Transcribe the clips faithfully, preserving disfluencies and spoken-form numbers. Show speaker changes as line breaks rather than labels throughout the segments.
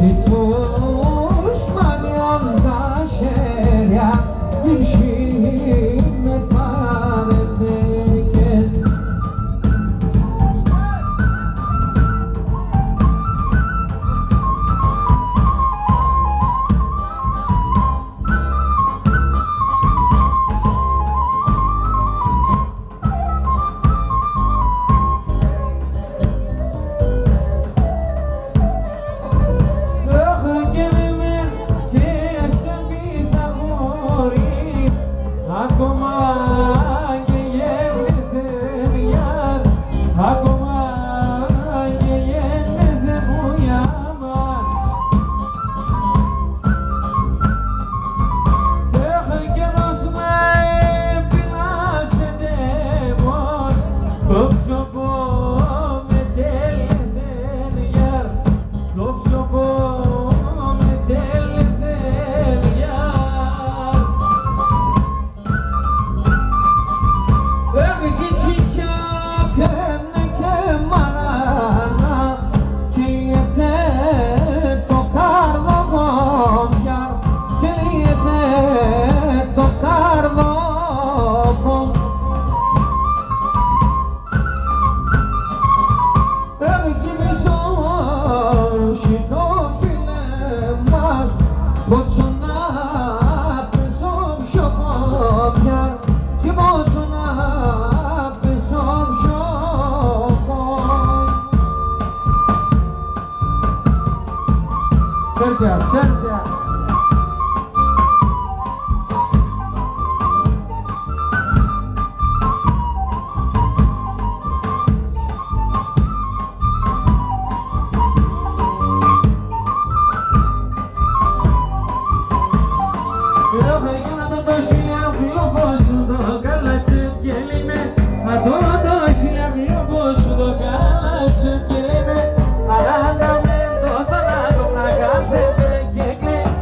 Σέρτια, σέρτια.
Arráncame, dos alados, una café, que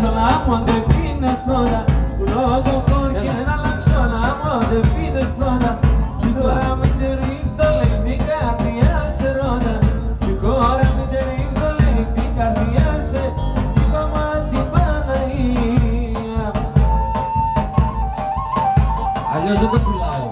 all'amo de fine esplora, luogo fuori che all'amo de fine esplora, ti ora mi deristo le di cardia se roda, ti ora mi deristo le di cardia se di mamma di panaia.
Αλλιώς δεν το πουλάω.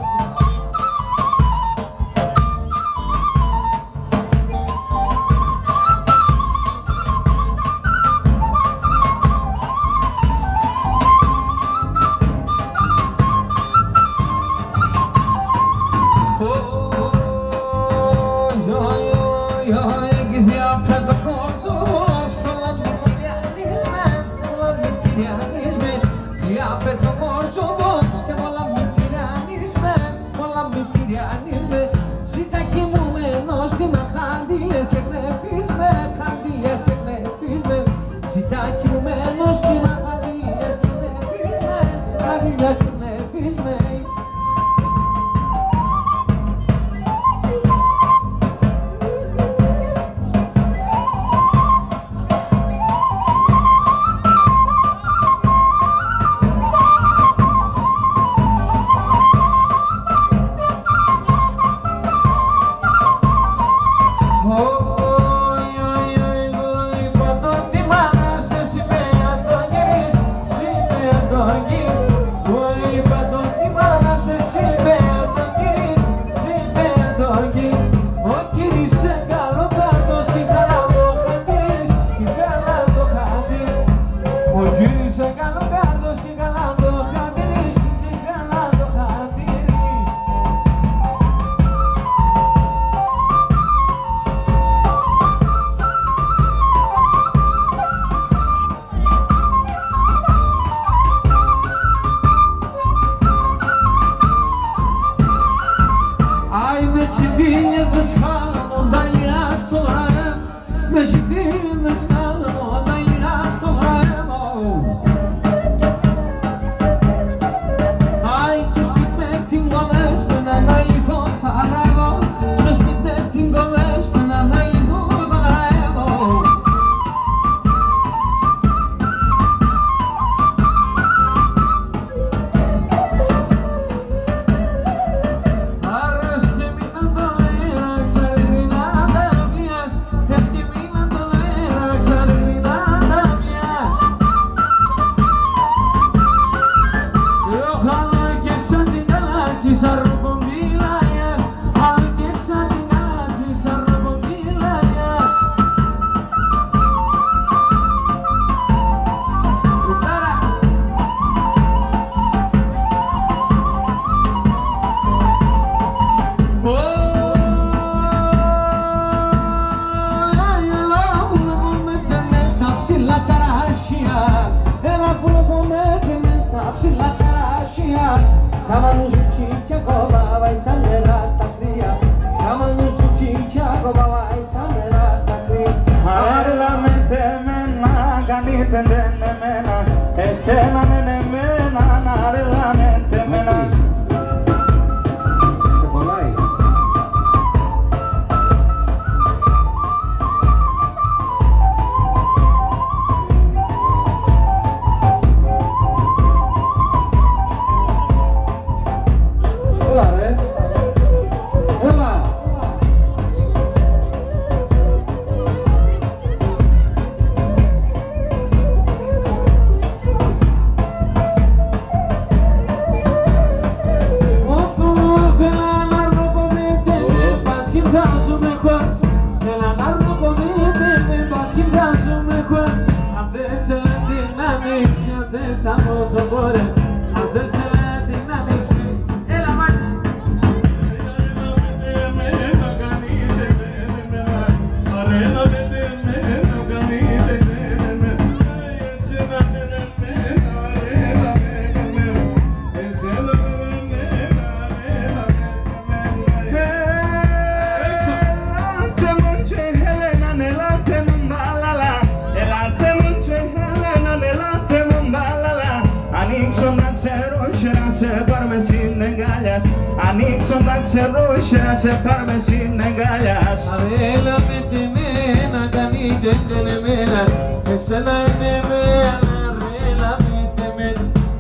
σε πάρμε συναγκαλιάς.
Αρέλα με τη μένα, κανεί δεν είναι εμένα, εσένα είναι εμένα.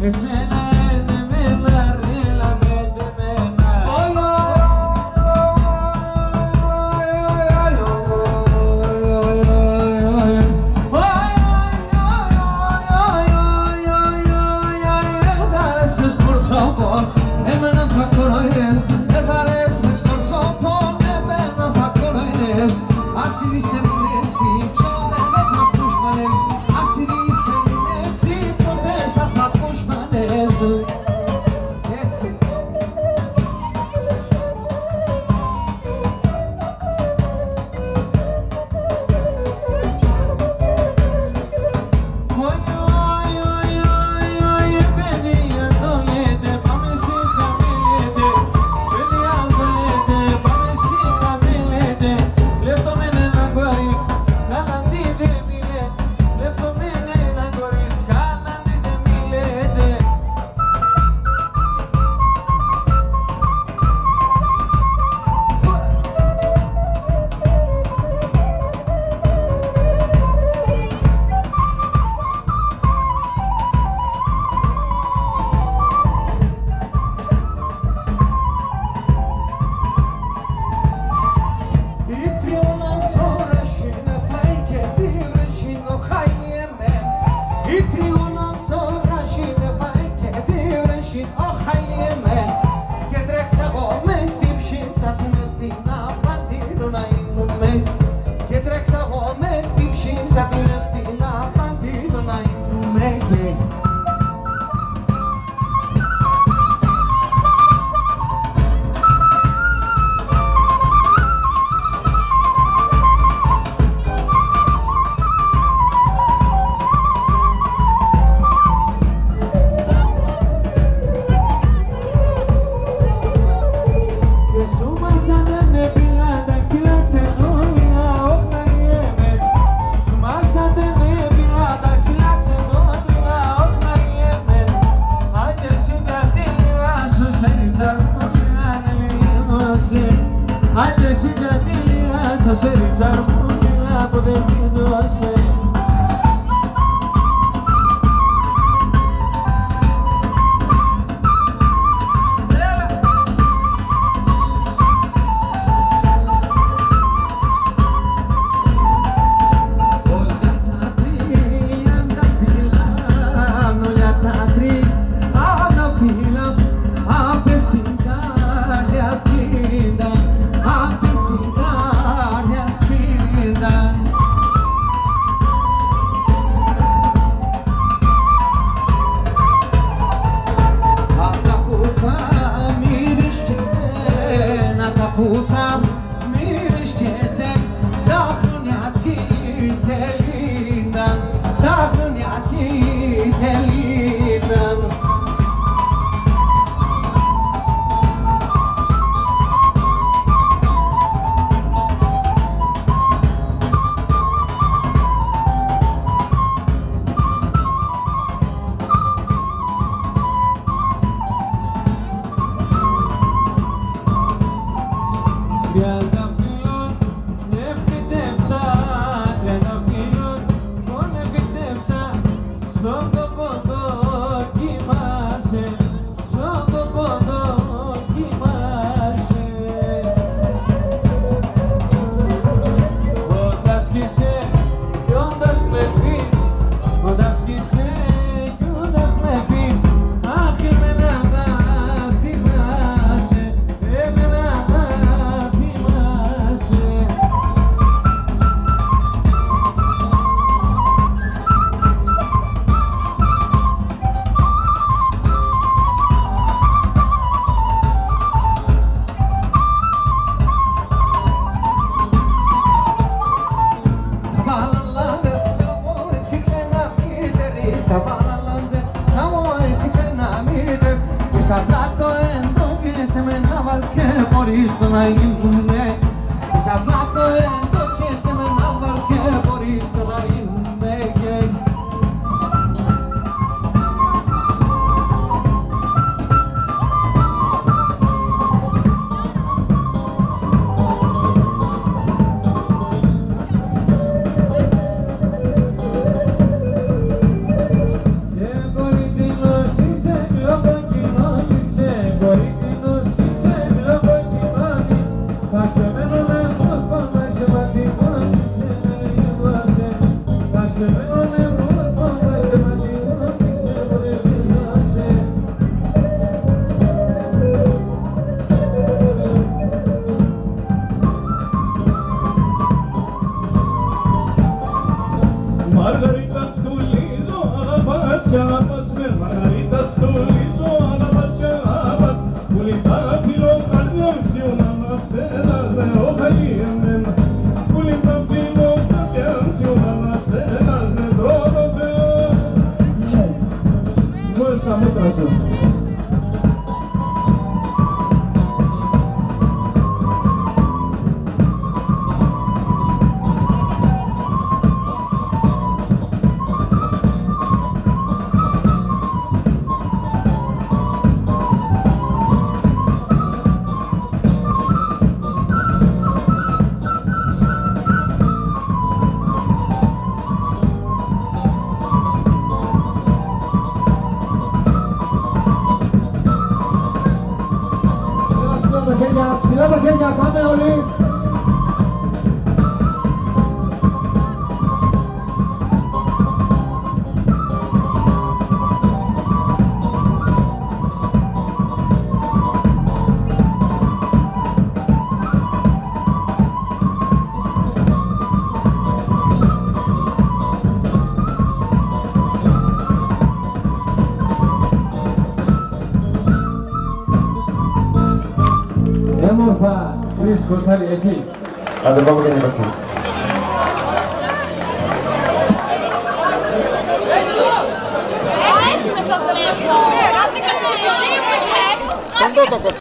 Εσένα είναι εμένα, ρίλα με εμένα.
Εμένα θα κοροϊδεύεις, δεν θα αρέσεις κορτσόπον, εμένα θα κοροϊδεύεις. Ας είσαι μέση, ψώδες δεν θα πούς μανές, ας είσαι μέση, ποτές θα θα πούς μανές. Έτσι. Και τρέξα εγώ με την ψήμψα την στην απαντήλω να ήμουν και
Άντε συγκρατήλια, σας έριξα αρμόνια από δεν βίζωσε. Που θα μυρισκέται τα χρονιακή τελείνα, τα χρονιακή τελείνα. Τριάντα φίλων εφητεύσα, τριάντα φίλων μόνο εφητεύσα, στον τόπο δοκιμάσαι, στον τόπο δοκιμάσαι. Όταν σκίσε κι όντας με φύς, όταν σκίσε κι όντας με φύς, αχ εμένα να θυμάσαι, εμένα να
να γίνουνε, σαν να το έντο και σε με να βάλ και μπορείς το να γίνουνε.
Και μπορεί την νόση
Margarita στουλίζω, αγαπάς κι αγαπάς με. Margarita στουλίζω, αγαπάς κι αγαπάς. Πουλιτά φιλοκαρδιών σιουνάνα σε δάλε ο χαλί εμένα. Πουλιτά φιλοκαρδιών σιουνάνα σε δάλε τρόπο Θεό. Μόλις τα μούτρα σου.
Ψηλά τα χέρια, πάμε όλοι! Έμορφα, Χρήση Κοτσάρη, εκεί.
Άντε πάμε και νύχτα.
Ε, σας βρέχω! Κάτι καστρίζει, μου